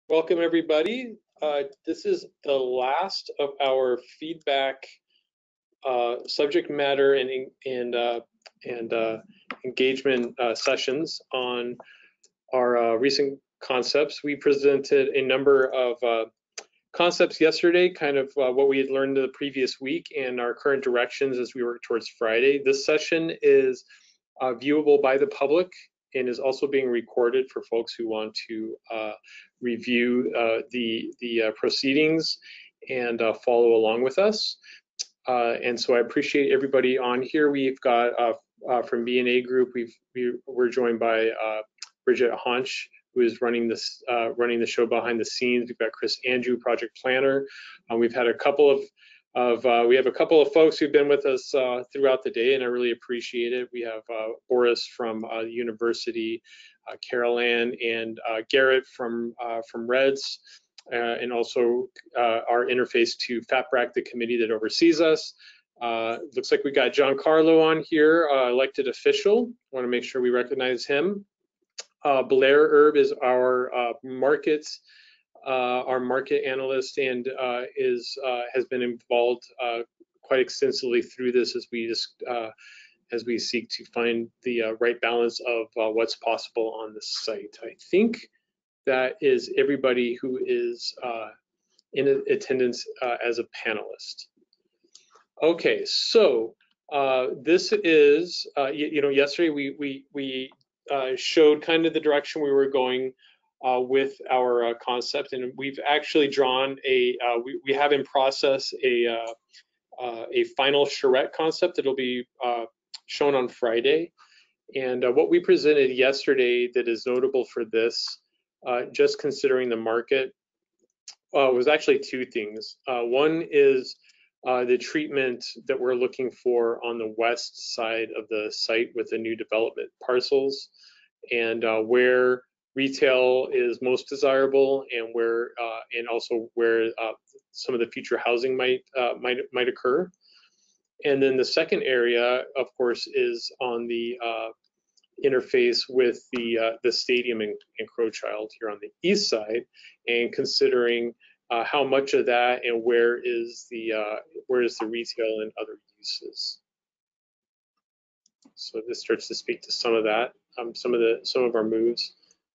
Welcome everybody. This is the last of our feedback subject matter and engagement sessions on our recent concepts. We presented a number of concepts yesterday, kind of what we had learned the previous week and our current directions as we work towards Friday. This session is viewable by the public and is also being recorded for folks who want to review the proceedings and follow along with us. And so I appreciate everybody on here. We've got from B&A Group, we're joined by Bridget Honch, who is running the show behind the scenes. We've got Chris Andrew, project planner. We've had a couple of we have a couple of folks who've been with us throughout the day, and I really appreciate it. We have Boris from the university, Carol Ann and Garrett from Reds, and also our interface to FAPRAC, the committee that oversees us. Looks like we got John Carlo on here, elected official. Want to make sure we recognize him. Blair Erb is our market analyst and has been involved quite extensively through this as we seek to find the right balance of what's possible on the site. I think that is everybody who is in attendance as a panelist. Okay, so this is yesterday we showed kind of the direction we were going with our concept, and we've actually drawn we have in process a final charrette concept that'll be shown on Friday. And what we presented yesterday that is notable for this, just considering the market, was actually two things. One is the treatment that we're looking for on the west side of the site with the new development parcels, and where retail is most desirable, and where and also where some of the future housing might occur. And then the second area, of course, is on the interface with the stadium in Crowchild here on the east side, and considering how much of that and where is the retail and other uses. So this starts to speak to some of that, some of our moves.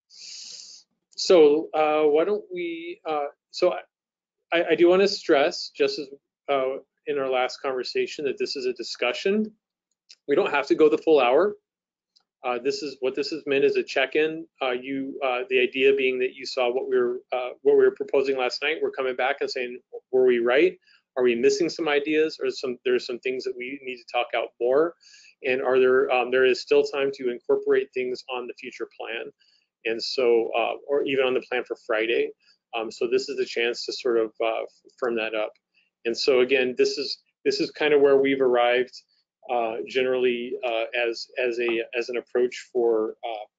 So why don't we? So I do want to stress, just as in our last conversation, that this is a discussion. We don't have to go the full hour. This is meant as a check-in. The idea being that you saw what we were proposing last night. We're coming back and saying, were we right? Are we missing some ideas, or there's some things that we need to talk out more? And are there is still time to incorporate things on the future plan, and so or even on the plan for Friday. So this is the chance to sort of firm that up. And so again, this is kind of where we've arrived. Generally as an approach for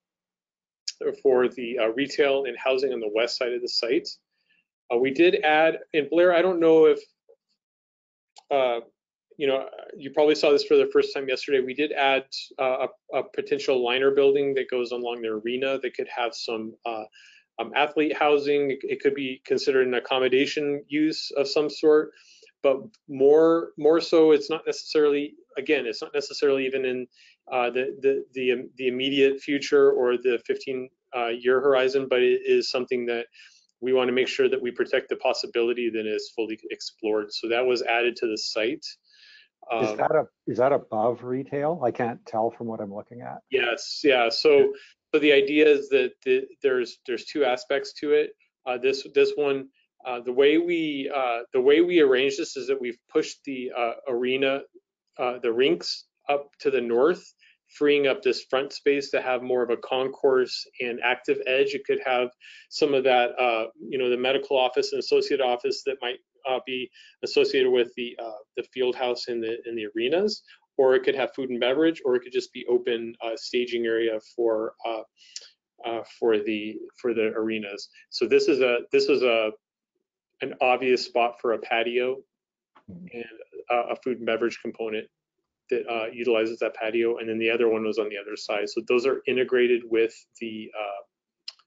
the retail and housing on the west side of the site. We did add, and Blair, I don't know if you probably saw this for the first time yesterday. We did add a potential liner building that goes along the arena that could have some athlete housing. It could be considered an accommodation use of some sort. But more so, it's not necessarily, again, it's not necessarily even in the immediate future or the 15-year horizon, but it is something that we want to make sure that we protect the possibility that is fully explored. So that was added to the site. Is that above retail? I can't tell from what I'm looking at. Yes, yeah. So the idea is that there's two aspects to it. This one. The way we arrange this is that we've pushed the arena, the rinks up to the north, freeing up this front space to have more of a concourse and active edge. It could have some of that, the medical office and associate office that might be associated with the field house in the arenas, or it could have food and beverage, or it could just be open staging area for the arenas. So this is an obvious spot for a patio and a food and beverage component that utilizes that patio, and then the other one was on the other side. So those are integrated with the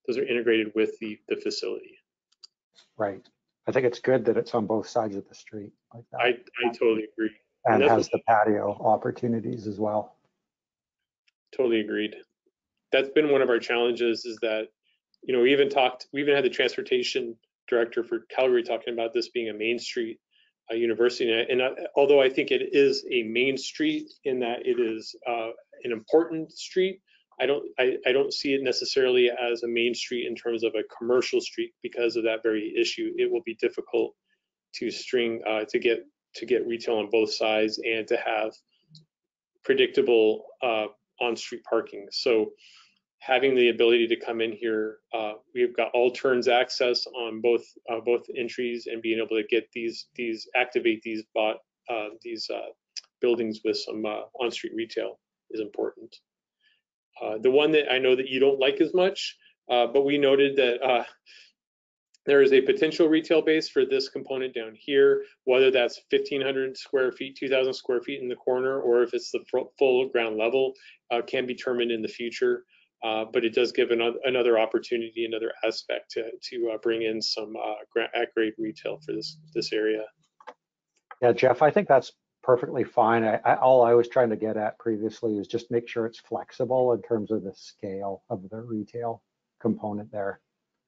integrated with the facility. Right. I think it's good that it's on both sides of the street like that. I totally agree. And has the patio opportunities as well. Totally agreed. That's been one of our challenges, is that, you know, we even had the transportation director for Calgary talking about this being a Main Street university. And although I think it is a main street in that it is an important street, I don't see it necessarily as a main street in terms of a commercial street because of that very issue. It will be difficult to string to get retail on both sides and to have predictable on-street parking. So having the ability to come in here, we've got all turns access on both entries, and being able to get activate these buildings with some on-street retail is important. The one that I know that you don't like as much, but we noted that there is a potential retail base for this component down here, whether that's 1,500 square feet, 2,000 square feet in the corner, or if it's the full ground level, can be determined in the future. But it does give another opportunity, another aspect to bring in some at-grade retail for this area. Yeah, Jeff, I think that's perfectly fine. All I was trying to get at previously is just make sure it's flexible in terms of the scale of the retail component there.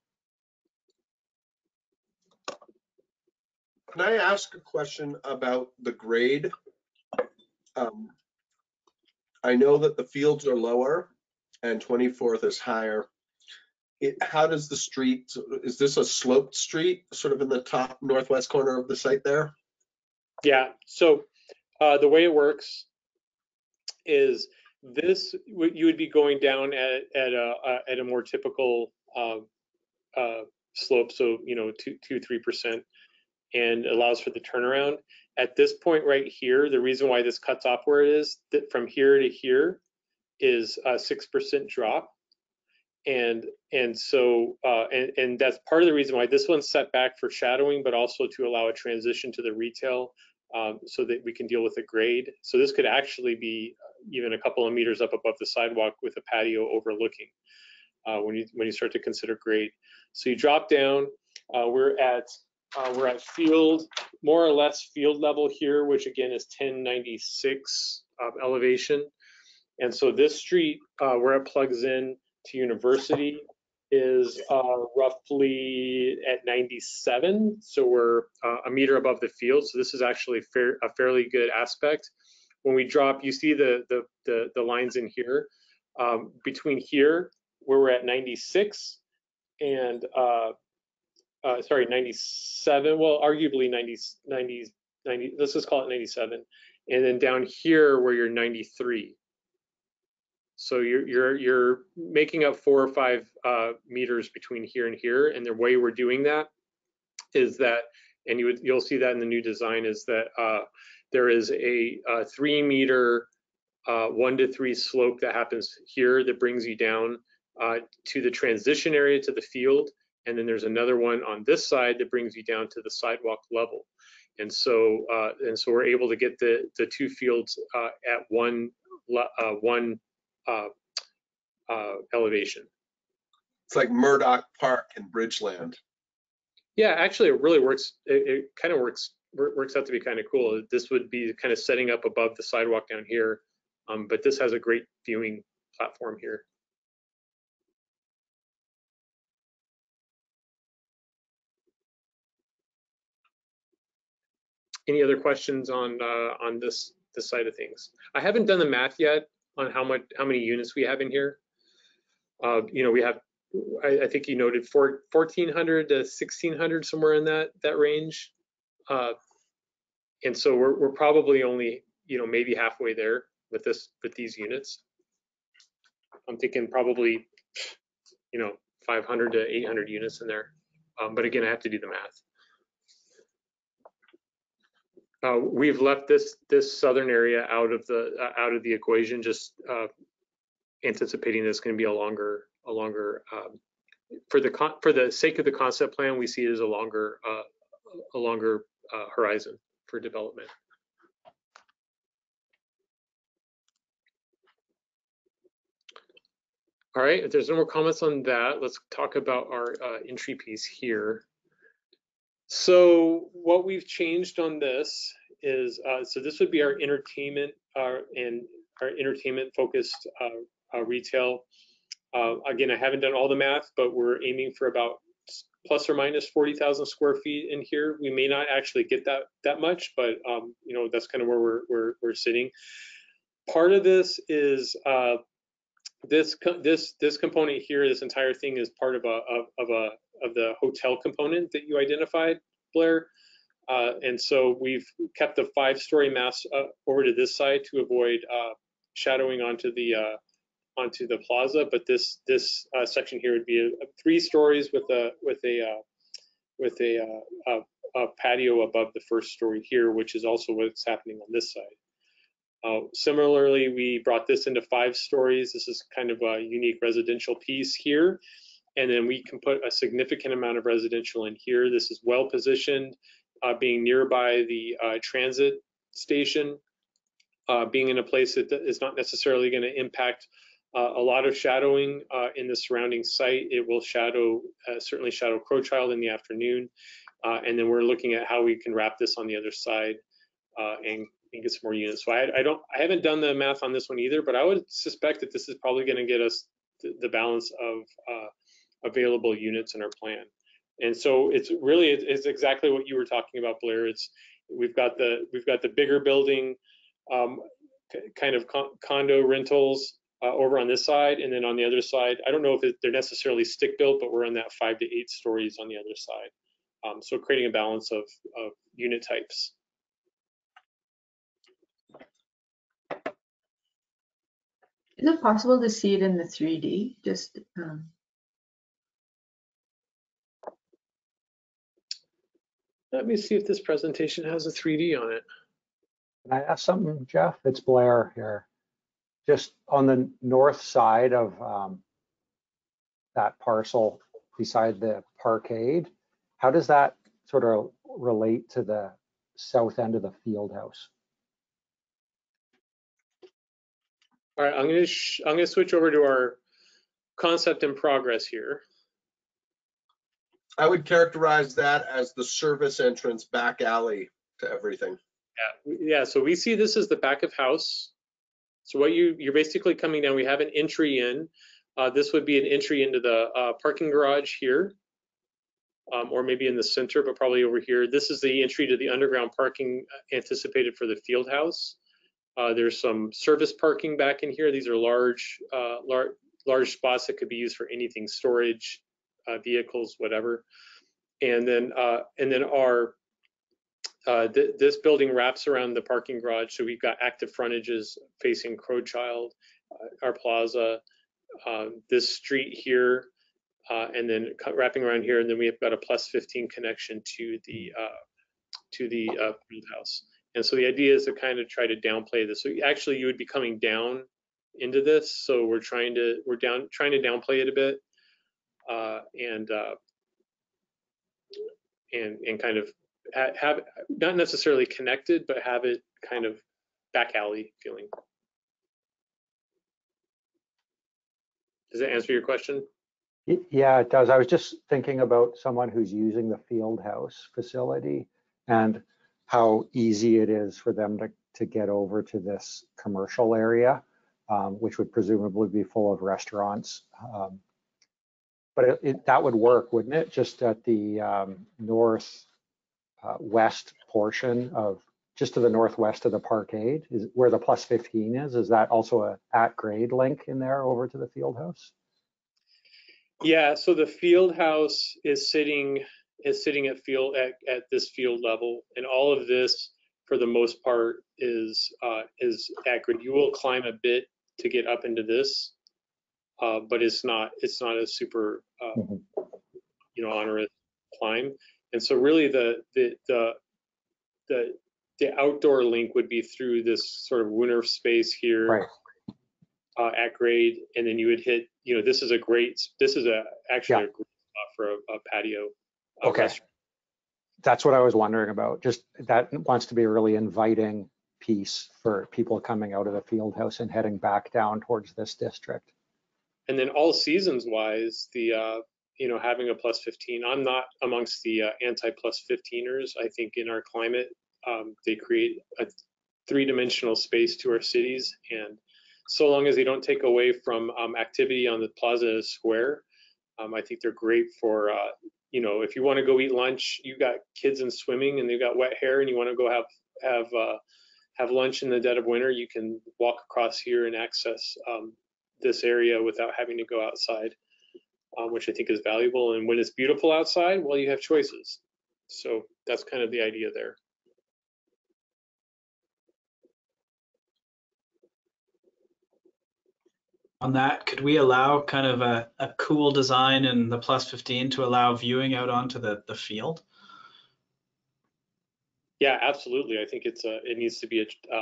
Can I ask a question about the grade? I know that the fields are lower and 24th is higher. How does the street, is this a sloped street sort of in the top northwest corner of the site there? Yeah, so the way it works is this, you would be going down at a more typical slope, so 2-3%, and allows for the turnaround. At this point right here, the reason why this cuts off where it is, that from here to here is a 6% drop. And so that's part of the reason why this one's set back for shadowing, but also to allow a transition to the retail, so that we can deal with the grade. So this could actually be even a couple of meters up above the sidewalk with a patio overlooking when you start to consider grade. So you drop down. We're at field, more or less field level here, which again is 1096 elevation. And so this street, where it plugs in to University, is roughly at 97. So we're a meter above the field. So this is actually a fairly good aspect. When we drop, you see the lines in here. Between here, where we're at 96 and 97, well, arguably 90, let's just call it 97. And then down here where you're 93. So you're making up 4 or 5 meters between here and here. And the way we're doing that is that, and you'll see that in the new design, is that there is a 3 meter 1 to 3 slope that happens here that brings you down to the transition area to the field. And then there's another one on this side that brings you down to the sidewalk level. And so we're able to get the 2 fields at one elevation. It's like Murdoch Park in Bridgeland. Yeah, actually, it really works. It kind of works out to be kind of cool. This would be kind of setting up above the sidewalk down here, but this has a great viewing platform here. Any other questions on this side of things? I haven't done the math yet on how many units we have in here. We have, I think you noted 1,400 to 1,600, somewhere in that range. And so we're probably only maybe halfway there with these units. I'm thinking probably 500 to 800 units in there. But again, I have to do the math. We've left this southern area out of the equation, just anticipating this going to be a longer for the sake of the concept plan. We see it as a longer horizon for development. All right, if there's no more comments on that, let's talk about our entry piece here. So what we've changed on this is, so this would be our entertainment and our entertainment focused retail. Again, I haven't done all the math, but we're aiming for about plus or minus 40,000 square feet in here. We may not actually get that much, but you know, that's kind of where we're sitting. Part of this is this component here. This entire thing is part of the hotel component that you identified, Blair. And so we've kept the 5-story mass over to this side to avoid shadowing onto the plaza. But this section here would be 3 stories with a patio above the first story here, which is also what's happening on this side. Similarly, we brought this into 5 stories. This is kind of a unique residential piece here. And then we can put a significant amount of residential in here. This is well positioned, being nearby the transit station, being in a place that is not necessarily going to impact a lot of shadowing in the surrounding site. It will certainly shadow Crowchild in the afternoon. And then we're looking at how we can wrap this on the other side and get some more units. So I haven't done the math on this one either, but I would suspect that this is probably going to get us the balance of available units in our plan. And so it's exactly what you were talking about, Blair. We've got the bigger building, kind of condo rentals over on this side, and then on the other side, I don't know if they're necessarily stick built, but we're in that 5 to 8 stories on the other side. So creating a balance of unit types. Is it possible to see it in the 3D? Just Let me see if this presentation has a 3D on it. Can I ask something, Jeff? It's Blair here. Just on the north side of that parcel beside the parkade, how does that sort of relate to the south end of the field house? All right, I'm gonna switch over to our concept in progress here. I would characterize that as the service entrance back alley to everything. Yeah. So we see this as the back of house. So what you're basically coming down. We have an entry in. This would be an entry into the parking garage here, or maybe in the center, but probably over here. This is the entry to the underground parking anticipated for the field house. There's some service parking back in here. These are large spots that could be used for anything, storage, vehicles, whatever. And then this building wraps around the parking garage. So we've got active frontages facing Crowchild, our plaza, this street here, and then wrapping around here. And then we have got a +15 connection to the field house. And so the idea is to kind of try to downplay this. So actually you would be coming down into this. So we're trying to downplay it a bit, and kind of have not necessarily connected, but have it kind of back alley feeling. Does that answer your question? Yeah, it does. I was just thinking about someone who's using the field house facility and how easy it is for them to get over to this commercial area, which would presumably be full of restaurants. But that would work, wouldn't it? Just at the north west portion of, just to the northwest of the parkade, is where the +15 is. Is that also a at-grade link in there over to the field house? Yeah. So the field house is sitting at this field level, and all of this, for the most part, is at grade. You will climb a bit to get up into this, but it's not a super onerous climb. And so really the outdoor link would be through this sort of winter space here, right, at grade, and then you would hit. This is actually a great spot for a patio. Okay, restaurant. That's what I was wondering about. Just that wants to be a really inviting piece for people coming out of the field house and heading back down towards this district. And then all seasons wise, having a +15, I'm not amongst the anti-+15ers. I think in our climate, they create a three-dimensional space to our cities, and so long as they don't take away from activity on the plaza square, I think they're great for if you want to go eat lunch, you got kids in swimming and they've got wet hair, and you want to go have lunch in the dead of winter, you can walk across here and access this area without having to go outside, which I think is valuable. And when it's beautiful outside, well, you have choices. So that's kind of the idea there. On that, could we allow kind of a cool design in the +15 to allow viewing out onto the field? Yeah, absolutely. I think it needs to be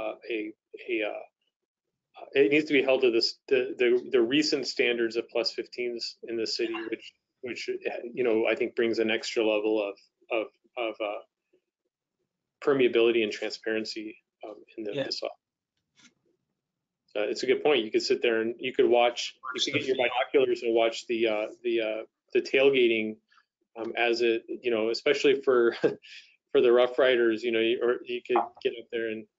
it needs to be held to the recent standards of +15s in the city, which I think brings an extra level of permeability and transparency in the facade. It's a good point. You could sit there and you could get your binoculars and watch the tailgating as it, especially for for the Rough Riders, or you could get up there and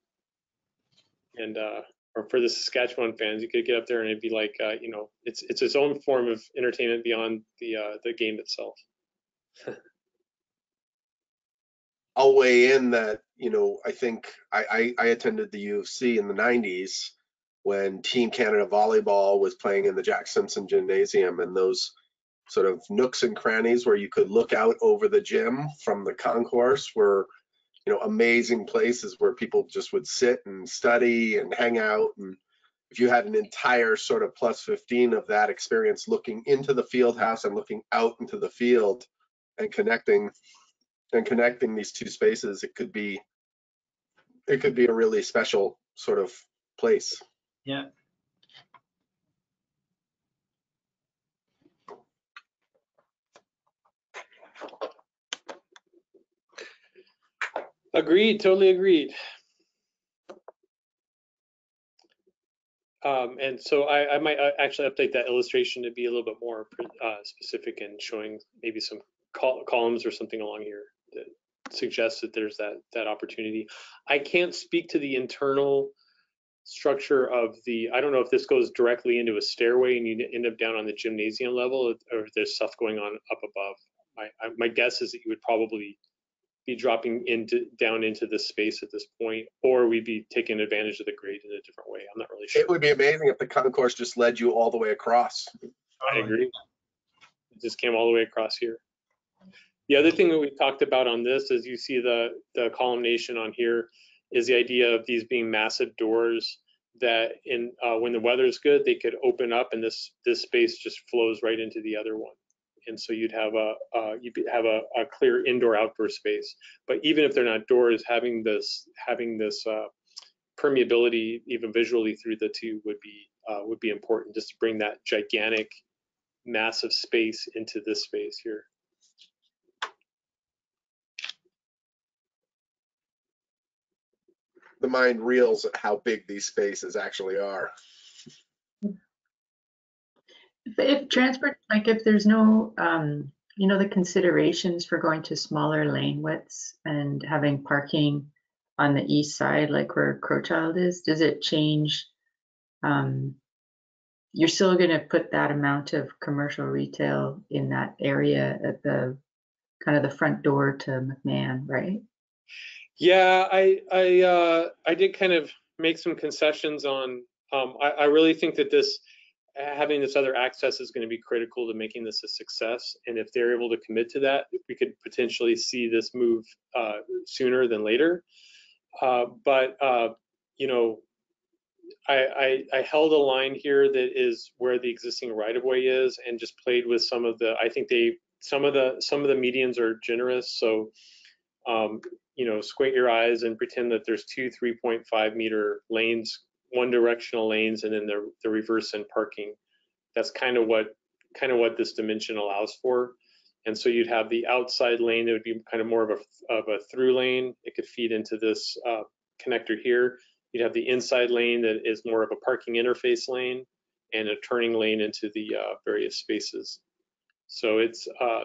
or for the Saskatchewan fans, you could get up there and it'd be like, it's its own form of entertainment beyond the game itself. I'll weigh in that, I think I attended the U of C in the 90s when Team Canada Volleyball was playing in the Jack Simpson Gymnasium, and those sort of nooks and crannies where you could look out over the gym from the concourse were, amazing places where people just would sit and study and hang out. And if you had an entire sort of +15 of that experience looking into the field house and looking out into the field and connecting these two spaces, it could be a really special sort of place. Yeah. Agreed, totally agreed. And so I might actually update that illustration to be a little bit more specific and showing maybe some columns or something along here that suggests that there's that opportunity. I can't speak to the internal structure of I don't know if this goes directly into a stairway and you end up down on the gymnasium level, or if there's stuff going on up above. My guess is that you would probably be dropping down into this space at this point, or we'd be taking advantage of the grade in a different way. I'm not really sure. It would be amazing if the concourse just led you all the way across. I agree. It just came all the way across here. The other thing that we talked about on this, as you see the columnation on here, is the idea of these being massive doors that when the weather is good, they could open up and this space just flows right into the other one. And so you'd have a clear indoor-outdoor space. But even if they're not doors, having this permeability, even visually through the two, would be important, just to bring that gigantic, massive space into this space here. The mind reels at how big these spaces actually are. If transport, like if there's no, the considerations for going to smaller lane widths and having parking on the east side, like where Crowchild is, does it change? You're still going to put that amount of commercial retail in that area at the kind of the front door to McMahon, right? Yeah, I did kind of make some concessions on. I really think that having this other access is going to be critical to making this a success. And if they're able to commit to that, we could potentially see this move sooner than later. But I held a line here that is where the existing right-of-way is, and just played with some of the. I think some of the medians are generous, so squint your eyes and pretend that there's two 3.5 meter lanes, one directional lanes, and then the reverse and parking. That's kind of what this dimension allows for. And so you'd have the outside lane that would be kind of more of a through lane. It could feed into this connector here. You'd have the inside lane that is more of a parking interface lane, and a turning lane into the various spaces. So it's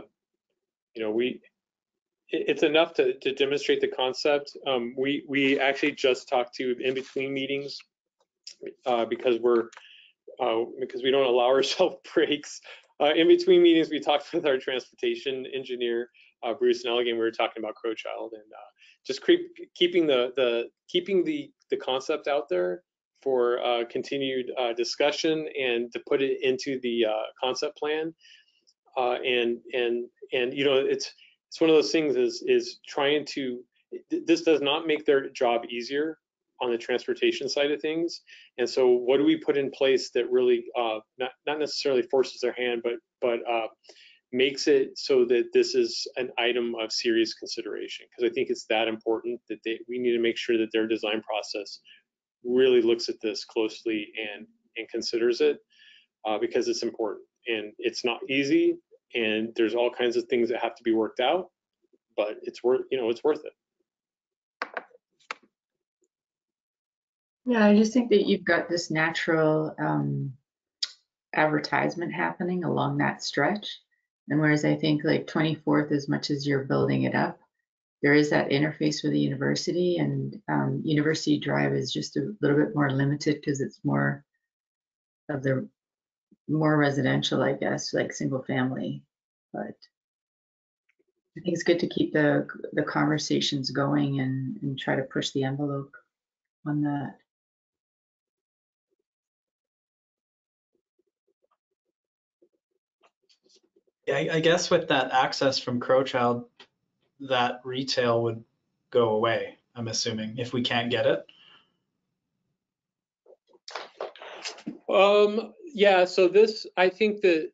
it's enough to demonstrate the concept. We actually just talked to in between meetings because we don't allow ourselves breaks. In between meetings, we talked with our transportation engineer, Bruce Nelligan. We were talking about Crowchild and just keeping the concept out there for continued discussion and to put it into the concept plan. And it's one of those things is trying to. This does not make their job easier on the transportation side of things. And so what do we put in place that really not necessarily forces their hand, but makes it so that this is an item of serious consideration? Because I think it's that important that we need to make sure that their design process really looks at this closely and considers it because it's important. And it's not easy, and there's all kinds of things that have to be worked out, but it's worth it. Yeah, I just think that you've got this natural advertisement happening along that stretch. And whereas I think like 24th, as much as you're building it up, there is that interface with the university, and University Drive is just a little bit more limited because it's more residential, I guess, like single family. But I think it's good to keep the conversations going and try to push the envelope on that. Yeah, I guess with that access from Crowchild, that retail would go away, I'm assuming, if we can't get it. Yeah, so I think that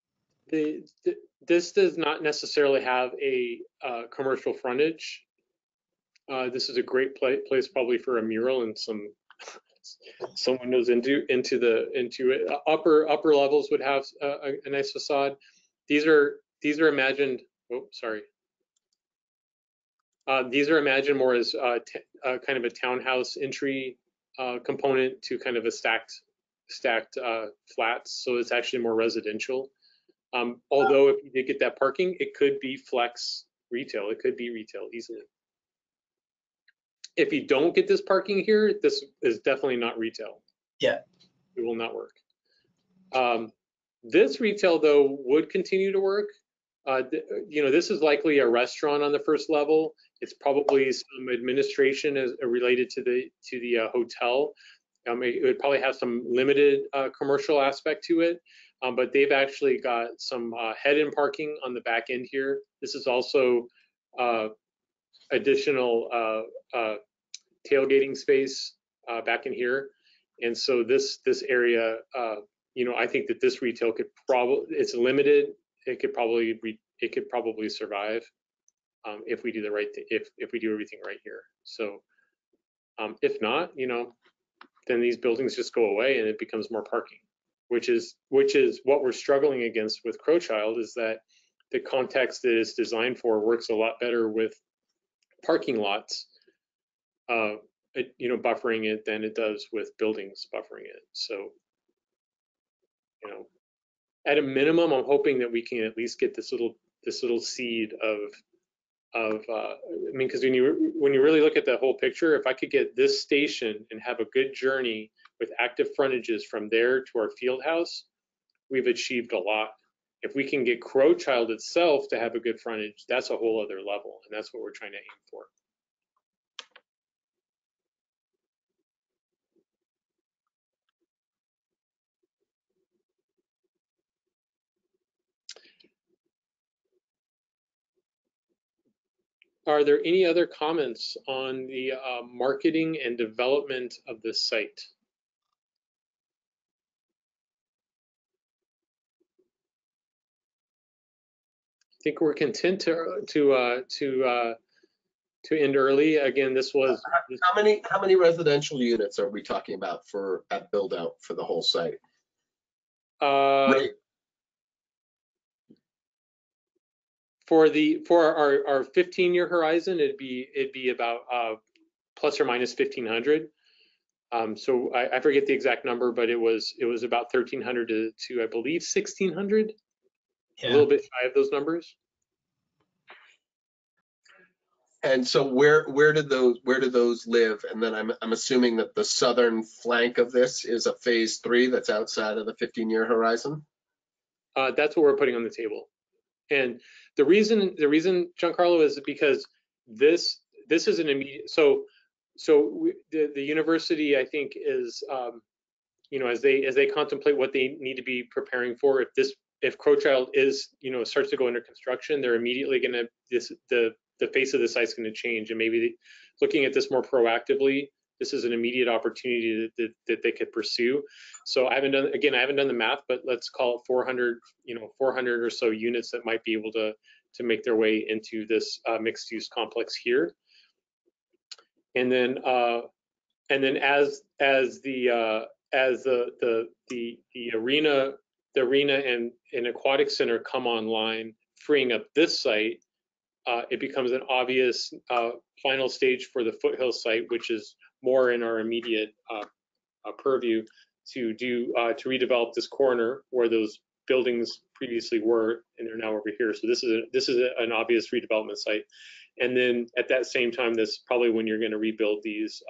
this does not necessarily have a commercial frontage. This is a great place probably for a mural and some windows into it. Upper levels would have a nice facade. These are imagined. Oh, sorry. These are imagined more as kind of a townhouse entry component to kind of a stacked flats. So it's actually more residential. Although if you did get that parking, it could be flex retail. It could be retail easily. If you don't get this parking here, this is definitely not retail. Yeah. It will not work. This retail though would continue to work. This is likely a restaurant on the first level. It's probably some administration related to the hotel. It would probably have some limited commercial aspect to it, but they've actually got some head-in parking on the back end here. This is also additional tailgating space back in here, and so this area, I think that this retail could it's limited. It could probably survive if we do the right thing, if we do everything right here. So if not, then these buildings just go away and it becomes more parking, which is what we're struggling against with Crowchild, is that the context that it's designed for works a lot better with parking lots, buffering it than it does with buildings buffering it. So, at a minimum, I'm hoping that we can at least get this little seed of because when you really look at the whole picture, if I could get this station and have a good journey with active frontages from there to our field house, we've achieved a lot. If we can get Crowchild itself to have a good frontage, that's a whole other level, and that's what we're trying to aim for. Are there any other comments on the marketing and development of this site? I think we're content to end early. Again, this was how many residential units are we talking about at build out for the whole site? Right. For our 15-year horizon, it'd be about plus or minus 1,500. So I forget the exact number, but it was about 1,300 to I believe 1,600, a little bit shy of those numbers. And so where do those live? And then I'm assuming that the southern flank of this is a phase 3 that's outside of the 15-year horizon. That's what we're putting on the table. And the reason, Giancarlo, is because this is an immediate. So the university, I think, is you know, as they contemplate what they need to be preparing for, if Crowchild is, you know, starts to go under construction, they're immediately going to the face of the site's going to change, and maybe looking at this more proactively, this is an immediate opportunity that they could pursue. So I haven't done the math, but let's call it 400, you know, 400 or so units that might be able to make their way into this mixed use complex here. And then as the arena and aquatic center come online, freeing up this site, it becomes an obvious final stage for the Foothills site, which is more in our immediate purview to redevelop this corner where those buildings previously were, and they're now over here. So this is an obvious redevelopment site. And then at that same time, that's probably when you're going to rebuild these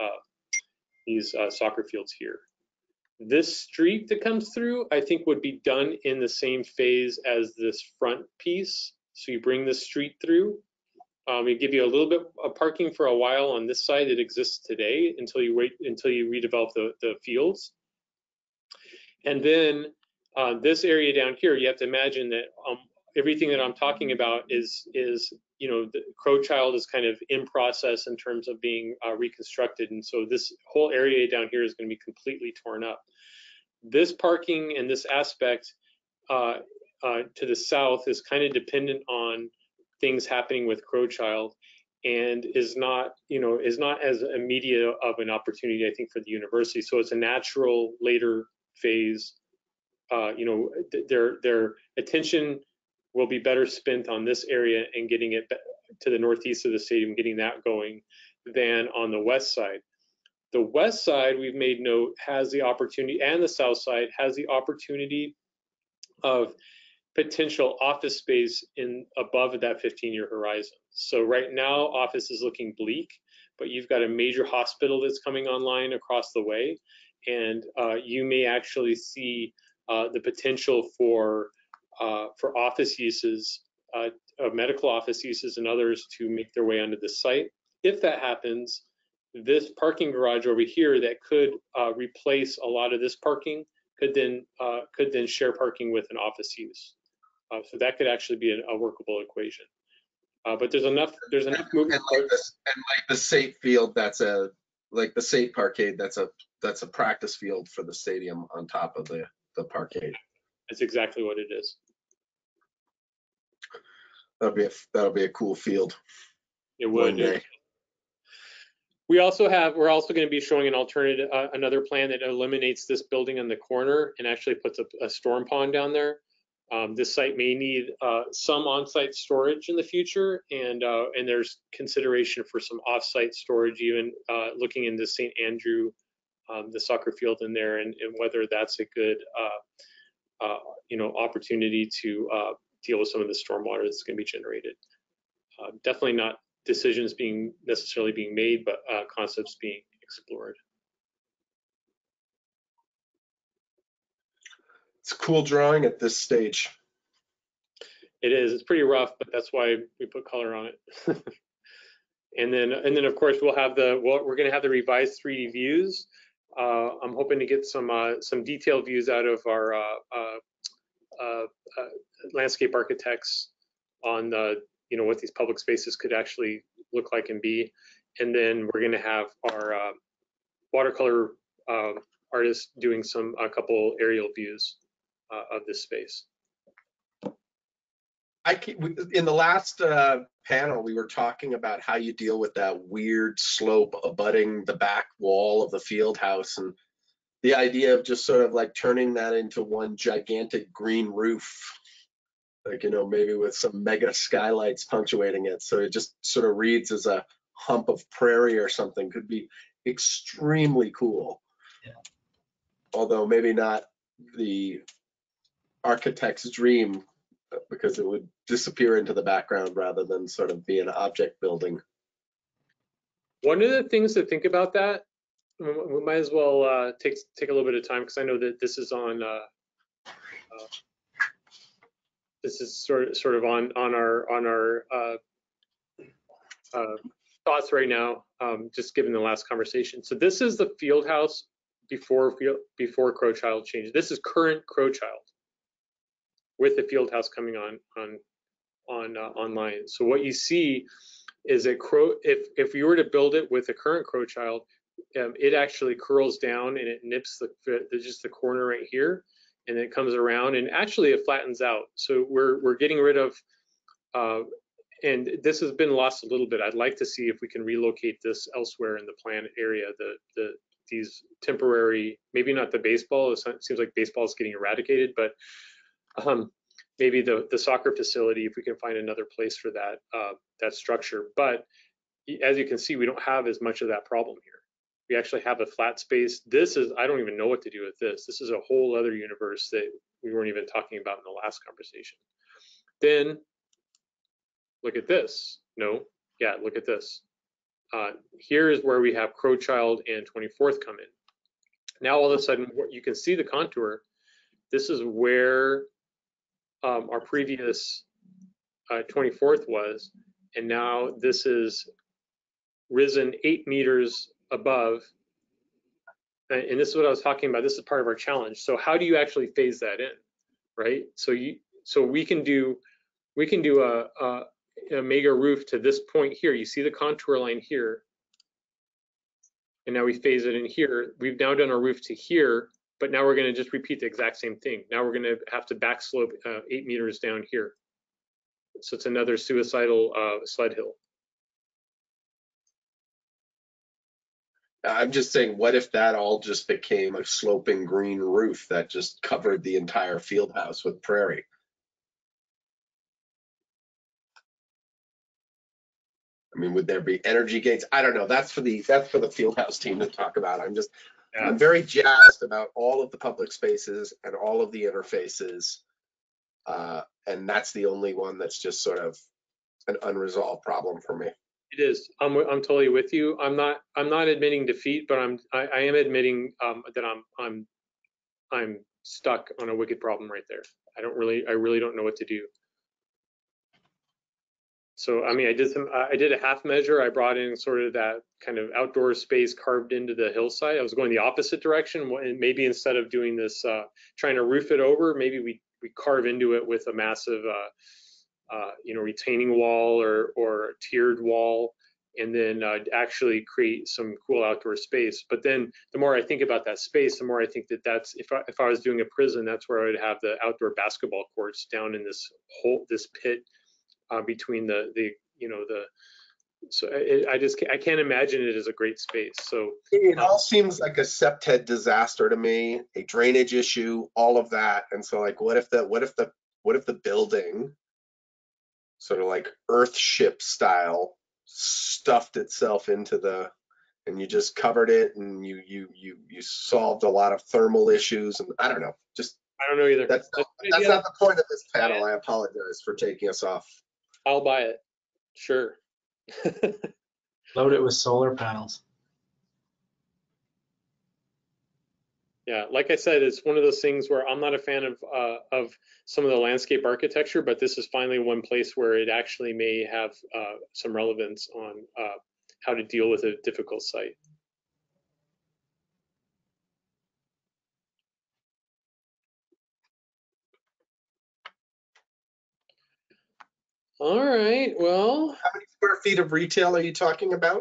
soccer fields here. This street that comes through, I think, would be done in the same phase as this front piece. So you bring this street through. We give you a little bit of parking for a while on this side that exists today until you redevelop the fields. And then this area down here, you have to imagine that everything that I'm talking about is you know, the Crowchild is kind of in process in terms of being reconstructed, and so this whole area down here is going to be completely torn up. This parking and this aspect to the south is kind of dependent on things happening with Crowchild, and is not as immediate of an opportunity, I think, for the university. So it's a natural later phase. You know, their attention will be better spent on this area and getting it to the northeast of the stadium, getting that going, than on the west side. The west side, we've made note, has the opportunity, and the south side has the opportunity of potential office space in above that 15-year horizon. So right now, office is looking bleak, but you've got a major hospital that's coming online across the way, and you may actually see the potential for office uses, medical office uses, and others to make their way onto the site. If that happens, this parking garage over here that could replace a lot of this parking could then share parking with an office use. So that could actually be a workable equation. But there's enough movement. And like the SAIT field, like the SAIT parkade, that's a practice field for the stadium on top of the parkade. That's exactly what it is. That'll be a cool field. It would. We're also going to be showing an alternative, another plan that eliminates this building on the corner and actually puts a storm pond down there. This site may need some on-site storage in the future, and there's consideration for some off-site storage, even looking into St. Andrew, the soccer field in there, and whether that's a good opportunity to deal with some of the stormwater that's going to be generated. Definitely not decisions necessarily being made, but concepts being explored. It's a cool drawing at this stage. It is. It's pretty rough, but that's why we put color on it. and then of course we're going to have the revised 3D views. I'm hoping to get some detailed views out of our landscape architects on what these public spaces could actually look like and be. And then we're going to have our watercolor artists doing a couple aerial views of this space. In the last panel, we were talking about how you deal with that weird slope abutting the back wall of the field house, and the idea of just sort of like turning that into one gigantic green roof, like, maybe with some mega skylights punctuating it. So it just sort of reads as a hump of prairie or something. Could be extremely cool. Although maybe not the architect's dream, because it would disappear into the background rather than sort of be an object building. One of the things to think about that, we might as well take a little bit of time, because I know that this is on this is sort of on our thoughts right now, just given the last conversation. So this is the field house before Crowchild changed. This is current Crowchild with the field house coming online. So what you see is that if you were to build it with the current Crowchild, it actually curls down and it nips just the corner right here, and then it comes around and actually it flattens out. So we're getting rid of, and this has been lost a little bit. I'd like to see if we can relocate this elsewhere in the planned area. These temporary, maybe not the baseball. It seems like baseball is getting eradicated, but maybe the soccer facility, if we can find another place for that structure. But as you can see, we don't have as much of that problem here. We actually have a flat space. I don't even know what to do with this. This is a whole other universe that we weren't even talking about in the last conversation. Then look at this. Look at this. Here is where we have Crowchild and 24th come in. Now all of a sudden, you can see the contour. This is where our previous 24th was, and now this is risen 8 meters above. And this is what I was talking about. This is part of our challenge. So how do you actually phase that in, right? So we can do a mega roof to this point here. You see the contour line here, and now we phase it in here. We've now done our roof to here, but now we're going to just repeat the exact same thing. Now we're going to have to back slope 8 meters down here. So it's another suicidal sled hill. I'm just saying, what if that all just became a sloping green roof that just covered the entire field house with prairie? I mean, would there be energy gates? I don't know. That's for the field house team to talk about. I'm very jazzed about all of the public spaces and all of the interfaces, and that's the only one that's just sort of an unresolved problem for me. It is. I'm totally with you. I'm not admitting defeat, but I am admitting that I'm stuck on a wicked problem right there. I really don't know what to do. So I mean, I did a half measure. I brought in sort of that kind of outdoor space carved into the hillside. I was going the opposite direction, and maybe instead of doing this, trying to roof it over, maybe we carve into it with a massive retaining wall or tiered wall, and then actually create some cool outdoor space. But then the more I think about that space, the more I think that's if I was doing a prison, that's where I would have the outdoor basketball courts down in this pit between I can't imagine it as a great space. So it all seems like a septet disaster to me, a drainage issue, all of that. And so like, what if the building sort of like Earthship style stuffed itself into and you just covered it, and you solved a lot of thermal issues, and I don't know, I don't know either. That's not the point of this panel. I apologize for taking us off. I'll buy it. Sure. Load it with solar panels. Yeah, like I said, it's one of those things where I'm not a fan of some of the landscape architecture, but this is finally one place where it actually may have some relevance on how to deal with a difficult site. All right, well. How many square feet of retail are you talking about?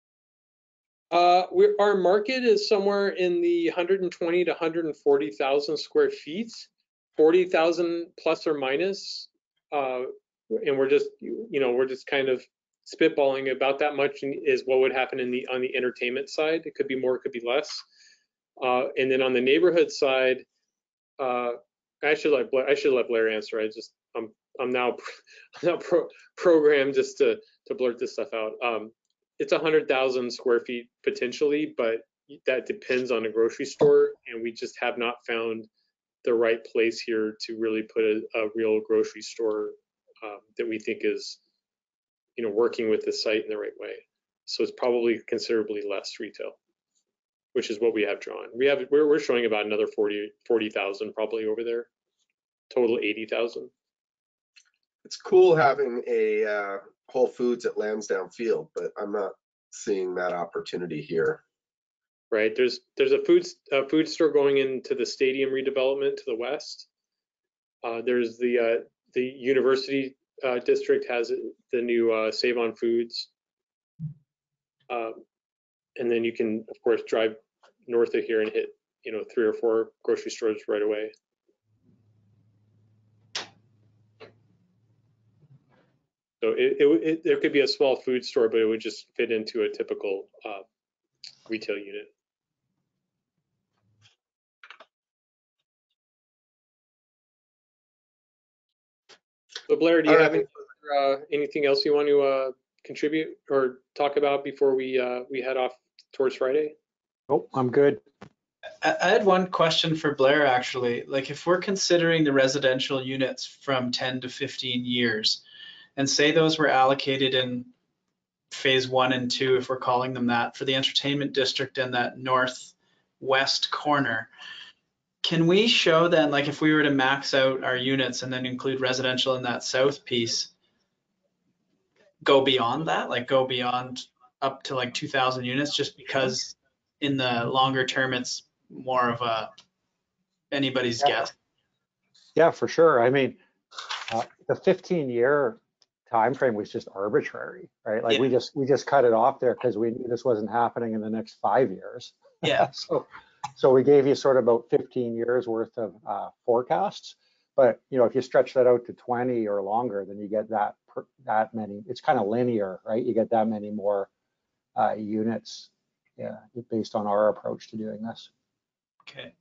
Our market is somewhere in the 120 to 140,000 square feet, 40,000 plus or minus, and we're just kind of spitballing about that much is what would happen on the entertainment side. It could be more, it could be less, and then on the neighborhood side, I should let Blair answer. I'm now programmed just to blurt this stuff out. It's 100,000 square feet potentially, but that depends on a grocery store, and we just have not found the right place here to really put a real grocery store that we think is, working with the site in the right way. So it's probably considerably less retail, which is what we have drawn. We're showing about another 40,000 probably over there, total 80,000. It's cool having a Whole Foods at Lansdowne Field, but I'm not seeing that opportunity here. Right, there's a food store going into the stadium redevelopment to the west. There's the university district has the new Save on Foods, and then you can of course drive north of here and hit 3 or 4 grocery stores right away. So there could be a small food store, but it would just fit into a typical retail unit. So Blair, do you have anything else you want to contribute or talk about before we head off towards Friday? Oh, I'm good. I had one question for Blair, actually. Like, if we're considering the residential units from 10 to 15 years, and say those were allocated in phase 1 and 2, if we're calling them that, for the entertainment district in that northwest corner, can we show then, like, if we were to max out our units and then include residential in that south piece, go beyond that, like go beyond up to like 2,000 units, just because in the longer term it's more of a anybody's guess? Yeah, for sure. I mean, the 15-year time frame was just arbitrary, right? Like, Yeah. we just cut it off there because we knew this wasn't happening in the next 5 years. Yeah. So we gave you sort of about 15 years worth of forecasts. But if you stretch that out to 20 or longer, then you get that many. It's kind of linear, right? You get that many more units, yeah, based on our approach to doing this. Okay.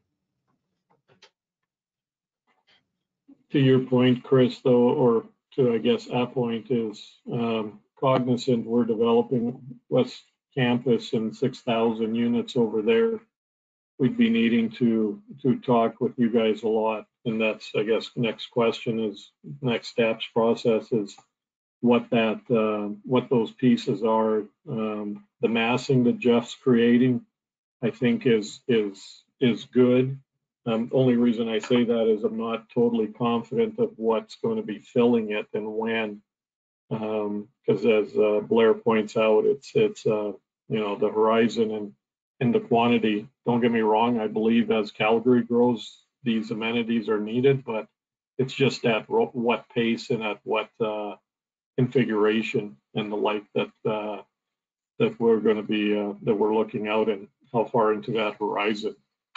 To your point, Chris, though, or to, I guess, that point is cognizant we're developing West Campus and 6,000 units over there. We'd be needing to talk with you guys a lot. And that's, I guess, next question is, next steps process is what those pieces are. The massing that Jeff's creating, I think is good. Only reason I say that is I'm not totally confident of what's going to be filling it and when, because as Blair points out, it's the horizon and the quantity. Don't get me wrong, I believe as Calgary grows, these amenities are needed, but it's just at what pace and at what configuration and the like that we're going to be that we're looking out and how far into that horizon.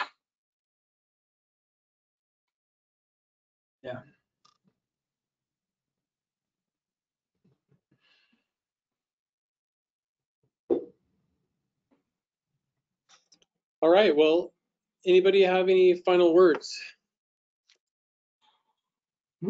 Yeah. All right, well, anybody have any final words? I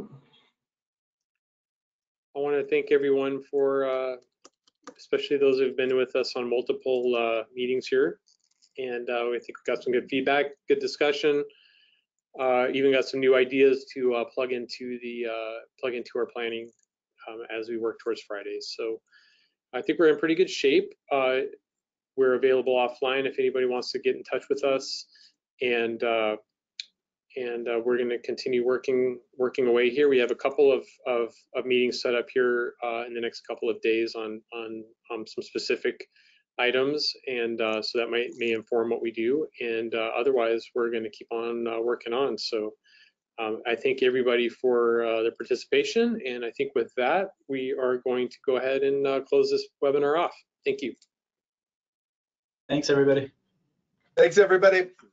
want to thank everyone for, especially those who've been with us on multiple meetings here. And I think we got some good feedback, good discussion. Even got some new ideas to plug into our planning as we work towards Friday. So I think we're in pretty good shape. We're available offline if anybody wants to get in touch with us, and we're going to continue working away here. We have a couple of meetings set up here in the next couple of days on some specific items, and so that may inform what we do. And otherwise, we're going to keep on working on. So I thank everybody for their participation, and I think with that, we are going to go ahead and close this webinar off. Thank you. Thanks, everybody. Thanks, everybody.